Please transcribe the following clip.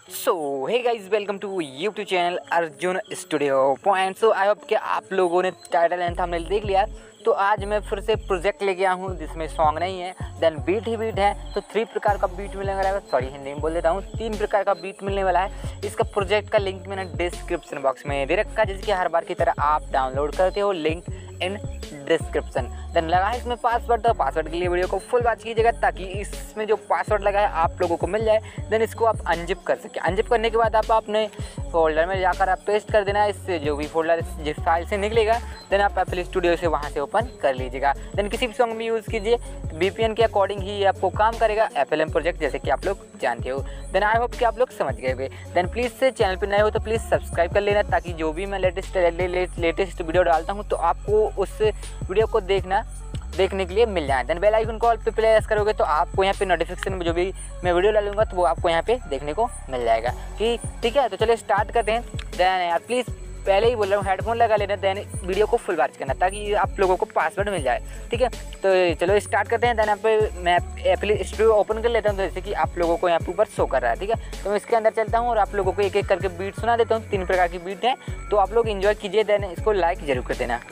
So hey guys, welcome to YouTube channel Arjun studio point. So I hope कि आप लोगों ने टाइटल एंड थंबनेल देख लिया। तो आज मैं फिर से प्रोजेक्ट लेके आया हूँ जिसमें सॉन्ग नहीं है, देन बीट ही बीट है। तो 3 प्रकार का बीट मिलने वाला है, सॉरी हिंदी में बोल देता हूँ, 3 प्रकार का बीट मिलने वाला है। इसका प्रोजेक्ट का लिंक मैंने डिस्क्रिप्शन बॉक्स में दे रखा है, जिसकी हर बार की तरह आप डाउनलोड करते हो, लिंक इन डिस्क्रिप्शन। देन लगा है इसमें पासवर्ड, तो पासवर्ड के लिए वीडियो को फुल वॉच कीजिएगा ताकि इसमें जो पासवर्ड लगा है आप लोगों को मिल जाए। देन इसको आप अनजिप कर सकें। अनजिप करने के बाद आप अपने फोल्डर में जाकर आप पेस्ट कर देना, इससे जो भी फोल्डर जिस फाइल से निकलेगा देन आप एप्पल स्टूडियो से वहाँ से ओपन कर लीजिएगा। देन किसी भी सॉन्ग में यूज़ कीजिए, VPN के अकॉर्डिंग ही आपको काम करेगा FLM प्रोजेक्ट, जैसे कि आप लोग जानते हो। देन आई होप कि आप लोग समझ गए होंगे। देन प्लीज़ से चैनल पर नए हो तो प्लीज़ सब्सक्राइब कर लेना, ताकि जो भी मैं लेटेस्ट वीडियो डालता हूँ तो आपको उस वीडियो को देखने के लिए मिल जाए। देन बेल आइकन कॉल पे प्रेस करोगे तो आपको यहाँ पे नोटिफिकेशन में जो भी मैं वीडियो डालूंगा तो वो आपको यहाँ पे देखने को मिल जाएगा। ठीक है, तो चलिए स्टार्ट करते हैं। देन यार प्लीज़ पहले ही बोल रहा हूँ, हेडफोन लगा लेना, देन वीडियो को फुल वॉच करना ताकि आप लोगों को पासवर्ड मिल जाए। ठीक है, तो चलो स्टार्ट करते हैं। देन यहाँ पे मैं एप्पल स्टूडियो ओपन कर लेता हूँ, जैसे कि आप लोगों को यहाँ पे ऊपर शो कर रहा है। ठीक है, तो मैं इसके अंदर चलता हूँ और आप लोगों को एक एक करके बीट सुना देता हूँ। 3 प्रकार की बीट है, तो आप लोग इन्जॉय कीजिए। देन इसको लाइक जरूर कर देना।